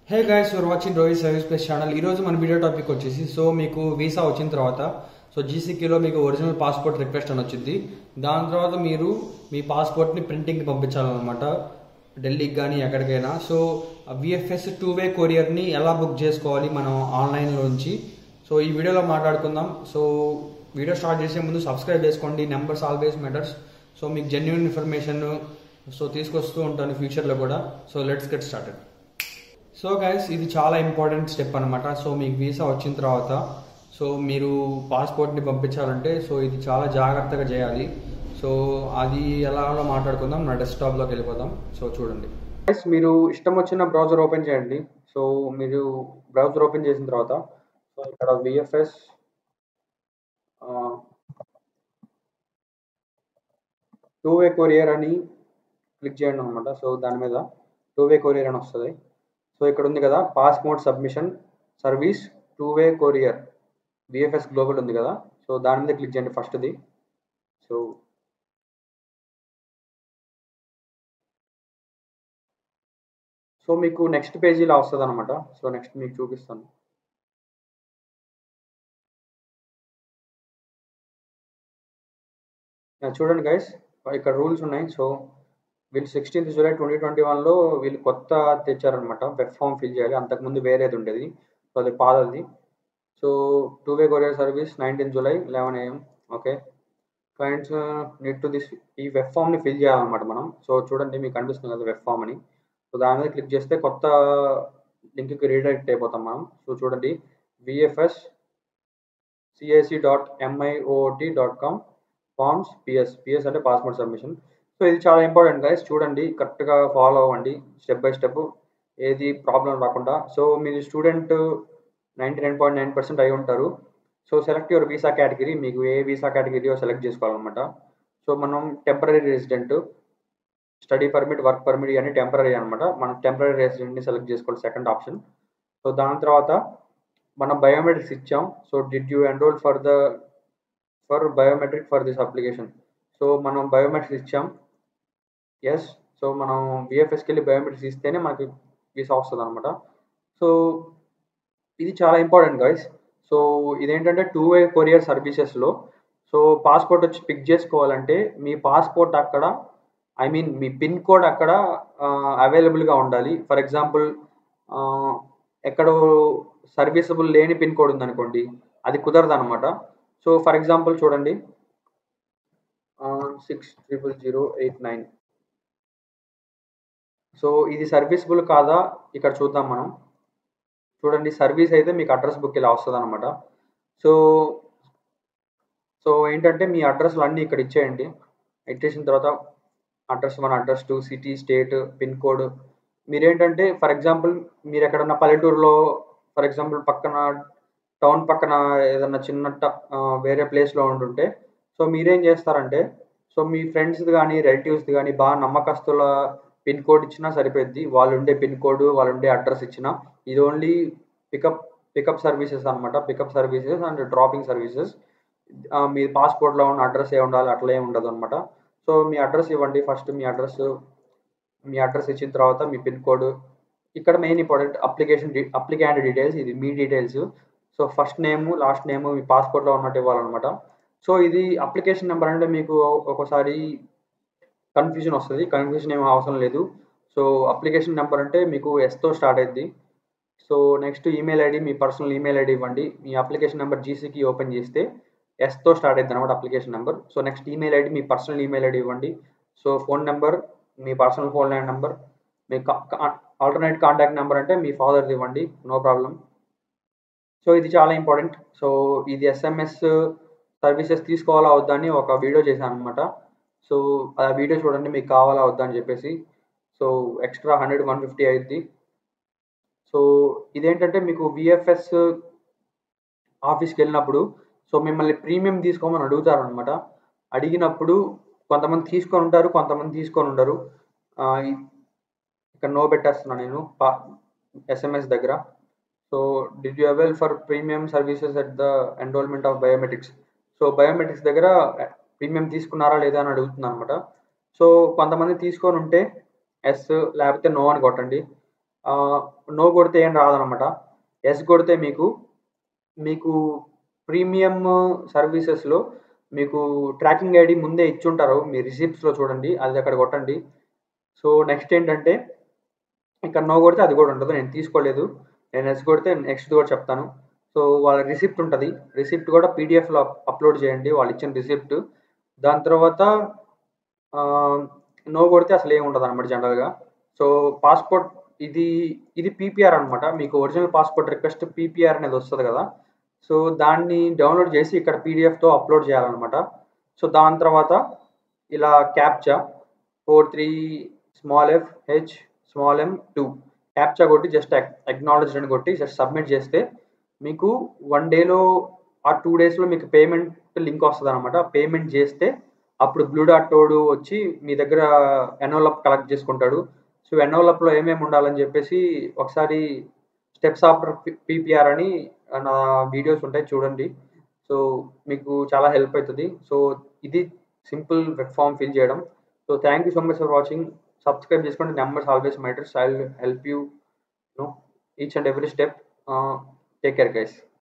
Hey guys you're watching Rohit service plus channel. ఈరోజు మన video topic వచ్చేసి మీకు వీసా వచ్చిన తర్వాత జీసీకీలో మీకు ఒరిజినల్ పాస్పోర్ట్ రిక్వెస్ట్ అని వచ్చింది. దాని తర్వాత మీరు మీ పాస్పోర్ట్ని ప్రింటింగ్కి పంపించాలన్నమాట, ఢిల్లీకి కానీ ఎక్కడికైనా. విఎఫ్ఎస్ 2-వే కొరియర్ని ఎలా బుక్ చేసుకోవాలి మనం ఆన్లైన్లోంచి ఈ వీడియోలో మాట్లాడుకుందాం. వీడియో స్టార్ట్ చేసే ముందు సబ్స్క్రైబ్ చేసుకోండి, నెంబర్స్ ఆల్వేస్ మ్యాటర్స్. మీకు జెన్యూన్ ఇన్ఫర్మేషన్ తీసుకొస్తూ ఉంటాను ఫ్యూచర్లో కూడా. Let's get started. గైస్, ఇది చాలా ఇంపార్టెంట్ స్టెప్ అనమాట. మీకు వీసా వచ్చిన తర్వాత మీరు పాస్పోర్ట్ని పంపించాలంటే ఇది చాలా జాగ్రత్తగా చేయాలి. అది ఎలాగో మాట్లాడుకుందాం. నా డెస్క్టాప్లోకి వెళ్ళిపోదాం. చూడండి గైస్, మీరు ఇష్టం వచ్చిన బ్రౌజర్ ఓపెన్ చేయండి. మీరు బ్రౌజర్ ఓపెన్ చేసిన తర్వాత ఇక్కడ విఎఫ్ఎస్ 2-వే కొరియర్ అని క్లిక్ చేయండి అనమాట. దాని మీద 2-వే కొరియర్ అని వస్తుంది. ఇక్కడ ఉంది కదా, పాస్పోర్ట్ సబ్మిషన్ సర్వీస్ 2-వే కొరియర్ విఎఫ్ఎస్ గ్లోబల్ ఉంది కదా. దాని మీద క్లిక్ చేయండి ఫస్ట్ది. మీకు నెక్స్ట్ పేజీలో వస్తుంది అనమాట. నెక్స్ట్ మీకు చూపిస్తాను. చూడండి గైస్, ఇక్కడ రూల్స్ ఉన్నాయి. వీళ్ళు 16th జూలై 2021లో వీళ్ళు కొత్త తెచ్చారనమాట. వెబ్ ఫామ్ ఫిల్ చేయాలి, అంతకుముందు వేరేది ఉండేది. అది పాతది. 2-వే courier service 19th July 11 AM. Okay, clients need to this, ఈ వెబ్ ఫామ్ని ఫిల్ చేయాలన్నమాట మనం. చూడండి, మీకు కనిపిస్తుంది కదా వెబ్ ఫామ్ అని. దాని మీద క్లిక్ చేస్తే కొత్త లింక్కి రీడైరెక్ట్ అయిపోతాం మనం. చూడండి, vfscac.miot.com ఫార్మ్స్ పిఎస్ అంటే పాస్పోర్ట్ సబ్మిషన్. ఇది చాలా ఇంపార్టెంట్ గైస్. చూడండి, కరెక్ట్గా ఫాలో అవ్వండి స్టెప్ బై స్టెప్, ఏది ప్రాబ్లం రాకుండా. మీరు స్టూడెంట్ 99.9% అయి ఉంటారు. Select your visa category. మీకు ఏ వీసా కేటగిరీయో సెలెక్ట్ చేసుకోవాలన్నమాట. మనం temporary resident, study permit, work permit అని టెంపరీ అనమాట. మనం టెంపరీ రెసిడెంట్ని సెలెక్ట్ చేసుకోవాలి, సెకండ్ ఆప్షన్. దాని తర్వాత మనం బయోమెట్రిక్స్ ఇచ్చాం. Did you enroll for biometric for this application. మనం బయోమెట్రిక్స్ ఇచ్చాం, ఎస్. మనం విఎఫ్ఎస్కి వెళ్ళి బయోమెట్రిక్స్ ఇస్తేనే మనకి వీసా వస్తుంది అనమాట. ఇది చాలా ఇంపార్టెంట్ గైస్. ఇదేంటంటే 2-వే కొరియర్ సర్వీసెస్లో పాస్పోర్ట్ వచ్చి పిక్ చేసుకోవాలంటే మీ పాస్పోర్ట్ అక్కడ, మీ పిన్ కోడ్ అక్కడ అవైలబుల్గా ఉండాలి. ఫర్ ఎగ్జాంపుల్, ఎక్కడో సర్వీసబుల్ లేని పిన్ కోడ్ ఉందనుకోండి, అది కుదరదు అనమాట. ఫర్ ఎగ్జాంపుల్ చూడండి, 600089. ఇది సర్వీసబుల్ కాదా ఇక్కడ చూద్దాం మనం. చూడండి, సర్వీస్ అయితే మీకు అడ్రస్ బుక్ ఇలా వస్తుంది అనమాట. ఏంటంటే మీ అడ్రస్లు అన్నీ ఇక్కడ ఇచ్చేయండి. ఇచ్చేసిన తర్వాత address 1, address 2, city, state, pin code. మీరేంటంటే ఫర్ ఎగ్జాంపుల్ మీరు ఎక్కడన్నా పల్లెటూరులో, ఫర్ ఎగ్జాంపుల్ పక్కన టౌన్ పక్కన ఏదన్నా చిన్న వేరే ప్లేస్లో ఉంటుంటే మీరేం చేస్తారంటే మీ ఫ్రెండ్స్ది కానీ రిలేటివ్స్ది కానీ బాగా నమ్మకస్తుల పిన్ కోడ్ ఇచ్చినా సరిపోద్ది. వాళ్ళు ఉండే పిన్ కోడ్, వాళ్ళు ఉండే అడ్రస్ ఇచ్చినా. ఇది ఓన్లీ పికప్ సర్వీసెస్ అనమాట. Pickup services and dropping services. మీ పాస్పోర్ట్లో ఉన్న అడ్రస్ ఏ ఉండాలి, అట్లా ఏమి ఉండదు అనమాట. మీ అడ్రస్ ఇవ్వండి ఫస్ట్. మీ అడ్రస్ ఇచ్చిన తర్వాత మీ పిన్ కోడ్. ఇక్కడ మెయిన్ ఇంపార్టెంట్ అప్లికెంట్ డీటెయిల్స్. ఇది మీ details. First name, last name మీ పాస్పోర్ట్లో ఉన్నట్టు ఇవ్వాలన్నమాట. ఇది అప్లికేషన్ నెంబర్ అంటే మీకు ఒక్కోసారి కన్ఫ్యూజన్ వస్తుంది. కన్ఫ్యూజన్ ఏమీ అవసరం లేదు. అప్లికేషన్ నెంబర్ అంటే మీకు ఎస్తో స్టార్ట్ అయ్యింది. నెక్స్ట్ ఈమెయిల్ ఐడి, మీ పర్సనల్ ఈమెయిల్ ఐడి ఇవ్వండి. మీ అప్లికేషన్ నెంబర్ జీసీకి ఓపెన్ చేస్తే ఎస్తో స్టార్ట్ అయ్యింది అనమాట application number. Next email ID, మీ పర్సనల్ ఈమెయిల్ ఐడి ఇవ్వండి. ఫోన్ నెంబర్, మీ పర్సనల్ ఫోన్ లైన్ నెంబర్. మీ ఆల్టర్నేట్ కాంటాక్ట్ నెంబర్ అంటే మీ ఫాదర్ది ఇవ్వండి, నో ప్రాబ్లం. ఇది చాలా ఇంపార్టెంట్. ఇది ఎస్ఎంఎస్ సర్వీసెస్ తీసుకోవాలా వద్దా అని ఒక వీడియో చేశాను అనమాట. ఆ వీడియో చూడండి, మీకు కావాలా వద్దా అని చెప్పేసి. ఎక్స్ట్రా 100-150 అయింది. ఇదేంటంటే మీకు విఎఫ్ఎస్ ఆఫీస్కి వెళ్ళినప్పుడు మిమ్మల్ని ప్రీమియం తీసుకోమని అడుగుతారనమాట. అడిగినప్పుడు కొంతమంది తీసుకొని ఉంటారు, కొంతమంది తీసుకొని ఉండరు. ఇక్కడ నో పెట్టేస్తున్నాను నేను ఎస్ఎంఎస్ దగ్గర. Did you avail for premium services at the enrollment of biometrics. Biometrics దగ్గర ప్రీమియం తీసుకున్నారా లేదా అని అడుగుతుంది అనమాట. కొంతమంది తీసుకొని ఉంటే ఎస్, లేకపోతే నో అని కొట్టండి. నో కొడితే ఏం రాదనమాట. యెస్ కొడితే మీకు ప్రీమియం సర్వీసెస్‌లో మీకు ట్రాకింగ్ ఐడీ ముందే ఇచ్చుంటారు. మీ రిసిప్ట్స్‌లో చూడండి. అది అక్కడ కొట్టండి. సో, నెక్స్ట్ ఏంటంటే ఇక్కడ నో కొడితే అది కూడా ఉండదు. నేను తీసుకోలేదు. నేను యెస్ కొడితే నెక్స్ట్‌ది కూడా చెప్తాను. సో, వాళ్ళ రిసిప్ట్ ఉంటది. రిసిప్ట్ కూడా పీడీఎఫ్‌లో అప్‌లోడ్ చేయండి. వాళ్ళిచ్చిన రిసిప్ట్. దాని తర్వాత నో కొడితే అసలేం ఉండదనమాట జనరల్‌గా. సో, పాస్‌పోర్ట్ ఇది, ఇది పీపీఆర్ అనమాట. మీకు ఒరిజినల్ పాస్‌పోర్ట్ రిక్వెస్ట్ పీపీఆర్ అనేది వస్తది కదా! సో, దాన్ని డౌన్‌లోడ్ చేసి ఇక్కడ పీడీఎఫ్‌తో అప్‌లోడ్ చేయాలనమాట. సో, దాని తర్వాత ఇలా captcha 43 small F H small M 2 captcha కొట్టి జస్ట్ అక్నాలెడ్జ్డ్ అని కొట్టి జస్ట్ సబ్మిట్ చేస్తే మీకు 1 డేలో 2 డేస్‌లో మీకు పేమెంట్ లింక్ వస్తదనమాట. పేమెంట్ చేస్తే అప్పుడు బ్లూ డార్ట్ తోడు వచ్చి మీ దగ్గర ఎన్వలప్ కలెక్ట్ చేసుకుంటాడు. సో, ఎన్వలప్‌లో ఏమేమి ఉండాలని చెప్పేసి ఒకసారి స్టెప్స్ ఆఫ్టర్ పీపీఆర్ అని నా వీడియోస్ ఉంటాయి చూడండి. సో, మీకు చాలా హెల్ప్ అయితది. సో, ఇది సింపుల్ వెబ్ ఫార్మ్ ఫిల్ చేయడం. So, thank you so much for watching. Subscribe చేసుకోండి. Numbers always matters. I will help you know each and every step. Take care guys.